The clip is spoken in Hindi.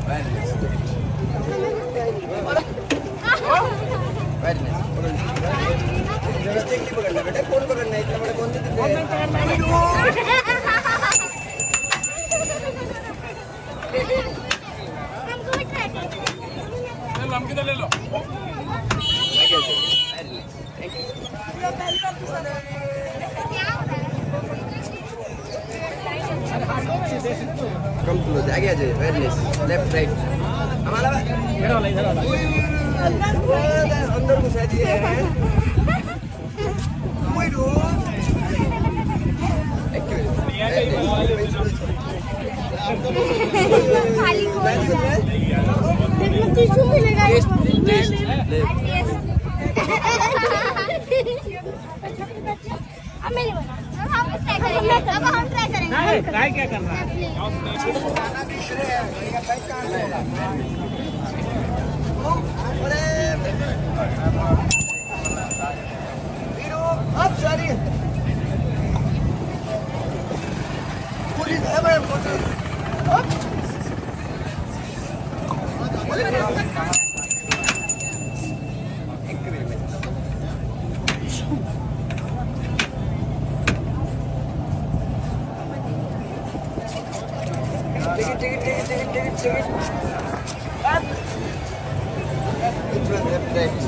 Very nice. Very nice. Mistake नहीं पकड़ना बेटा, कौन पकड़ना है? इतना बड़ा कौन से देते हैं? हमको ले लो। Come close. आगे आ जाइए. Very nice. Left, right. हमारा इधर वाला इधर वाला. अंदर घुसा दिए हैं. कोई रो. खाली कोई टिश्यू मिलेगा अब मेरी बना. हम ट्राई करेंगे. अब हम ट्राई करेंगे. ट्राई क्या करना है? अब सॉरी. पुलिस है मैडम. Take it.